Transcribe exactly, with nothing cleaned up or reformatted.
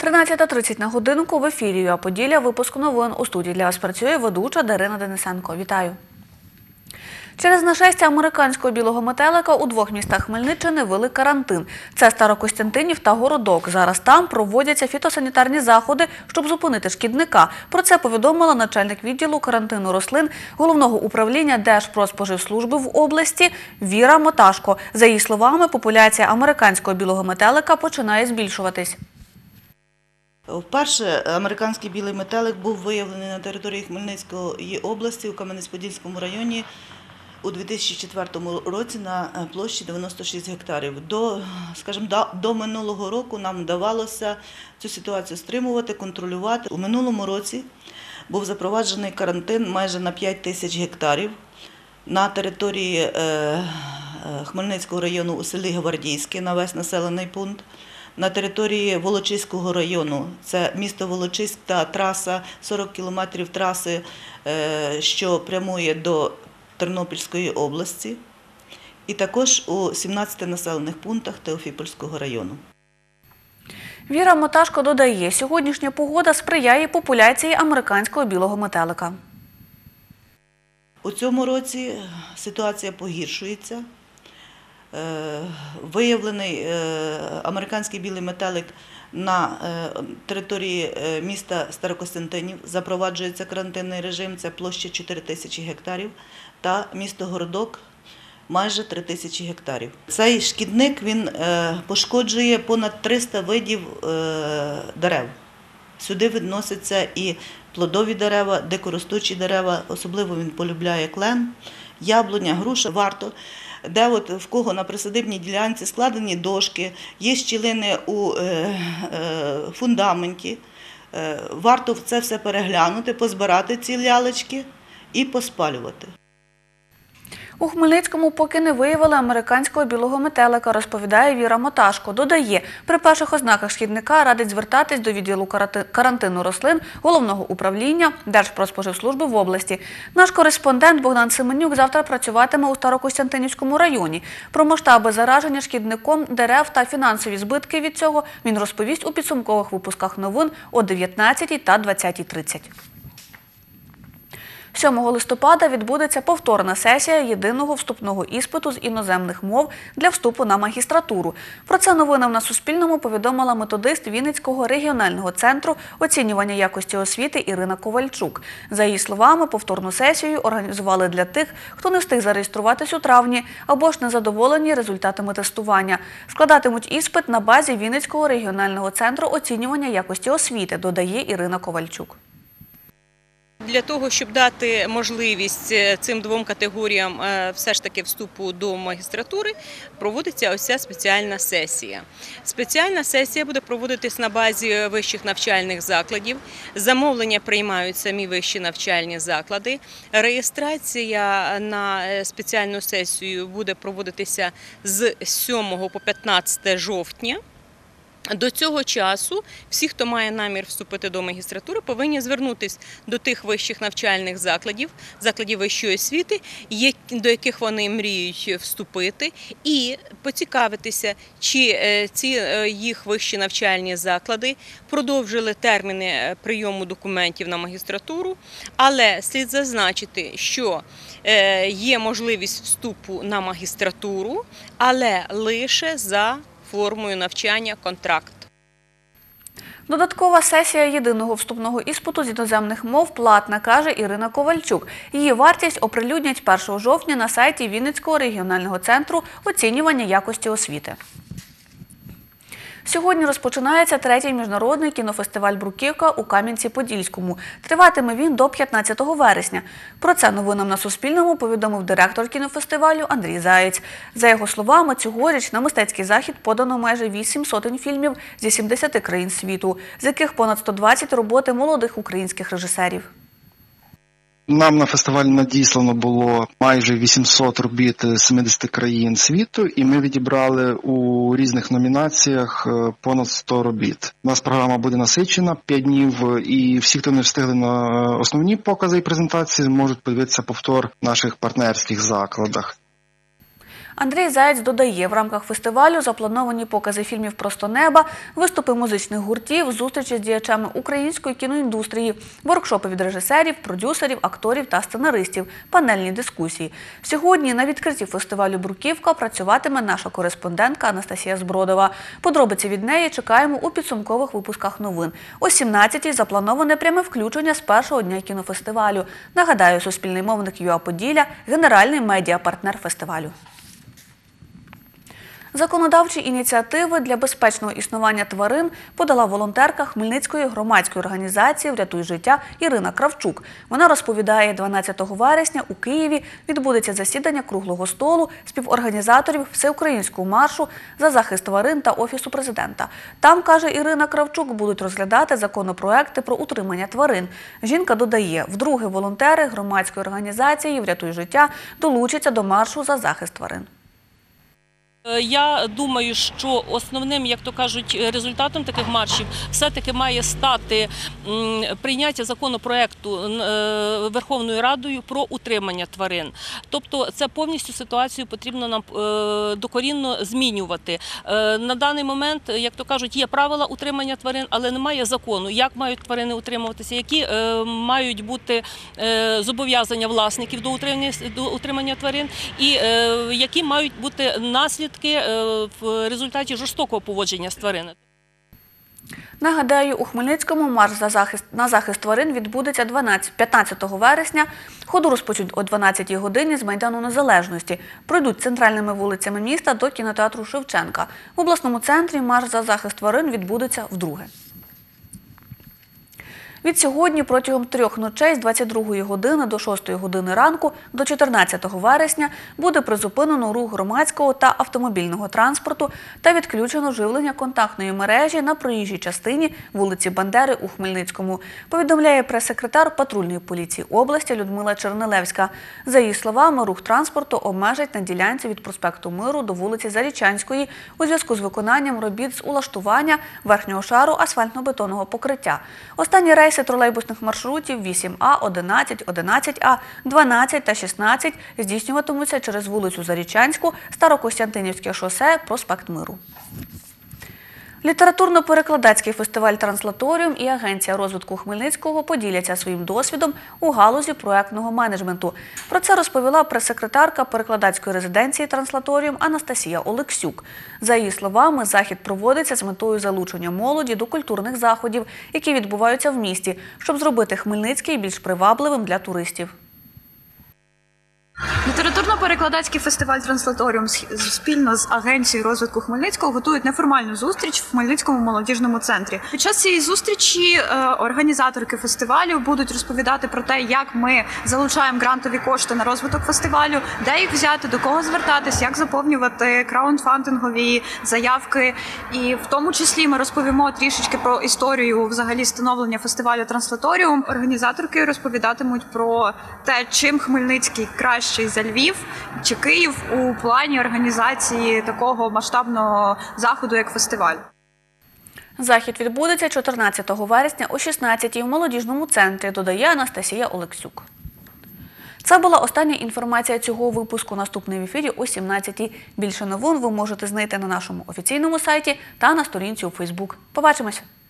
тринадцята тридцять на годинку в ефірі ЮА Поділля. Випуск новин. У студії для вас працює ведуча Дарина Денисенко. Вітаю. Через нашестя американського білого метелика у двох містах Хмельниччини ввели карантин. Це Старокостянтинів та Городок. Зараз там проводяться фітосанітарні заходи, щоб зупинити шкідника. Про це повідомила начальник відділу карантину рослин Головного управління Держпродспоживслужби в області Віра Моташко. За її словами, популяція американського білого метелика починає збільшуватись. Вперше американський білий метелик був виявлений на території Хмельницької області у Кам'янець-Подільському районі у дві тисячі четвертому році на площі дев'яносто шість гектарів. До, скажімо, до минулого року нам вдавалося цю ситуацію стримувати, контролювати. У минулому році був запроваджений карантин майже на п'ять тисяч гектарів на території Хмельницького району у селі Гвардійське, на весь населений пункт. На території Волочиського району, це місто Волочиськ та траса, сорок кілометрів траси, що прямує до Тернопільської області, і також у сімнадцяти населених пунктах Теофіпольського району. Віра Моташко додає, сьогоднішня погода сприяє популяції американського білого метелика. У цьому році ситуація погіршується. Виявлений американський білий метелик на території міста Старокостянтинів, запроваджується карантинний режим, це площа чотири тисячі гектарів, та місто Городок майже три тисячі гектарів. Цей шкідник він пошкоджує понад триста видів дерев. Сюди відносяться і плодові дерева, дикоростучі дерева, особливо він полюбляє клен, яблуня, груша. Варто, де от в кого на присадибній ділянці складені дошки, є щілини у фундаменті, варто це все переглянути, позбирати ці лялечки і поспалювати. У Хмельницькому поки не виявили американського білого метелика, розповідає Віра Моташко. Додає, при перших ознаках шкідника радить звертатись до відділу карантину рослин Головного управління Держпродспоживслужби в області. Наш кореспондент Богдан Семенюк завтра працюватиме у Старокостянтинівському районі. Про масштаби зараження шкідником дерев та фінансові збитки від цього він розповість у підсумкових випусках новин о дев'ятнадцятій та двадцятій тридцять. сьомого листопада відбудеться повторна сесія єдиного вступного іспиту з іноземних мов для вступу на магістратуру. Про це новинам на Суспільному повідомила методист Вінницького регіонального центру оцінювання якості освіти Ірина Ковальчук. За її словами, повторну сесію організували для тих, хто не встиг зареєструватись у травні або ж незадоволені результатами тестування. Складатимуть іспит на базі Вінницького регіонального центру оцінювання якості освіти, додає Ірина Ковальчук. Для того, щоб дати можливість цим двом категоріям все ж таки вступу до магістратури, проводиться ось ця спеціальна сесія. Спеціальна сесія буде проводитись на базі вищих навчальних закладів. Замовлення приймають самі вищі навчальні заклади. Реєстрація на спеціальну сесію буде проводитися з сьомого по п'ятнадцяте жовтня. До цього часу всі, хто має намір вступити до магістратури, повинні звернутися до тих вищих навчальних закладів, закладів вищої освіти, до яких вони мріють вступити, і поцікавитися, чи ці їх вищі навчальні заклади продовжили терміни прийому документів на магістратуру, але слід зазначити, що є можливість вступу на магістратуру, але лише за формою навчання контракт. Додаткова сесія єдиного вступного іспиту з іноземних мов платна, каже Ірина Ковальчук. Її вартість оприлюднять першого жовтня на сайті Вінницького регіонального центру оцінювання якості освіти. Сьогодні розпочинається третій міжнародний кінофестиваль «Бруківка» у Кам'янці-Подільському. Триватиме він до п'ятнадцятого вересня. Про це новинам на Суспільному повідомив директор кінофестивалю Андрій Заєць. За його словами, цьогоріч на мистецький захід подано майже вісім сотень фільмів зі сімдесяти країн світу, з яких понад сто двадцять роботи молодих українських режисерів. Нам на фестиваль надіслано було майже вісімсот робіт з семидесяти країн світу, і ми відібрали у різних номінаціях понад сто робіт. У нас програма буде насичена, п'ять днів, і всі, хто не встигли на основні покази і презентації, можуть подивитися повтор в наших партнерських закладах. Андрій Заєць додає, в рамках фестивалю заплановані покази фільмів «Просто неба», виступи музичних гуртів, зустрічі з діячами української кіноіндустрії, воркшопи від режисерів, продюсерів, акторів та сценаристів, панельні дискусії. Сьогодні на відкритті фестивалю «Бруківка» працюватиме наша кореспондентка Анастасія Збродова. Подробиці від неї чекаємо у підсумкових випусках новин. О сімнадцятій заплановане пряме включення з першого дня кінофестивалю. Нагадаю, суспільний мовник ЮА Поділля – генеральний медіапартнер фестивалю. Законодавчі ініціативи для безпечного існування тварин подала волонтерка Хмельницької громадської організації «Врятуй життя» Ірина Кравчук. Вона розповідає, дванадцятого вересня у Києві відбудеться засідання круглого столу співорганізаторів Всеукраїнського маршу за захист тварин та Офісу президента. Там, каже Ірина Кравчук, будуть розглядати законопроекти про утримання тварин. Жінка додає, вдруге волонтери громадської організації «Врятуй життя» долучаться до маршу за захист тварин. Я думаю, що основним, як то кажуть, результатом таких маршів все-таки має стати прийняття законопроекту Верховною Радою про утримання тварин. Тобто це повністю ситуацію потрібно нам докорінно змінювати. На даний момент, як то кажуть, є правила утримання тварин, але немає закону, як мають тварини утримуватися, які мають бути зобов'язання власників до утримання тварин і які мають бути наслідки в результаті жорстокого поводження з тваринами. Нагадаю, у Хмельницькому марш за захист, на захист тварин відбудеться п'ятнадцятого вересня. Ходу розпочнуть о дванадцятій годині з Майдану Незалежності. Пройдуть центральними вулицями міста до кінотеатру Шевченка. В обласному центрі марш за захист тварин відбудеться вдруге. Від сьогодні протягом трьох ночей з двадцять другої години до шостої години ранку до чотирнадцятого вересня буде призупинено рух громадського та автомобільного транспорту та відключено живлення контактної мережі на проїжджій частині вулиці Бандери у Хмельницькому, повідомляє прес-секретар патрульної поліції області Людмила Чернелевська. За її словами, рух транспорту обмежать на ділянці від проспекту Миру до вулиці Зарічанської у зв'язку з виконанням робіт з улаштування верхнього шару асфальтно-бетонного покриття. Останні рейси тролейбусних маршрутів вісім А, одинадцять, одинадцять А, дванадцять та шістнадцять здійснюватимуться через вулицю Зарічанську, Старокостянтинівське шосе, проспект Миру. Літературно-перекладацький фестиваль «Транслаторіум» і Агенція розвитку Хмельницького поділяться своїм досвідом у галузі проектного менеджменту. Про це розповіла прес-секретарка перекладацької резиденції «Транслаторіум» Анастасія Олексюк. За її словами, захід проводиться з метою залучення молоді до культурних заходів, які відбуваються в місті, щоб зробити Хмельницький більш привабливим для туристів. Літературно-перекладацький фестиваль «Транслаторіум» спільно з Агенцією розвитку Хмельницького готують неформальну зустріч в Хмельницькому молодіжному центрі. Під час цієї зустрічі організаторки фестивалю будуть розповідати про те, як ми залучаємо грантові кошти на розвиток фестивалю, де їх взяти, до кого звертатись, як заповнювати краундфандингові заявки. І в тому числі ми розповімо трішечки про історію взагалі становлення фестивалю «Транслаторіум». Організаторки розповідатимуть про те, чим Хмельницький краще за Львів чи Київ у плані організації такого масштабного заходу, як фестиваль. Захід відбудеться чотирнадцятого вересня о шістнадцятій в молодіжному центрі, додає Анастасія Олексюк. Це була остання інформація цього випуску. Наступний в ефірі о сімнадцятій. Більше новин ви можете знайти на нашому офіційному сайті та на сторінці у Фейсбук. Побачимося!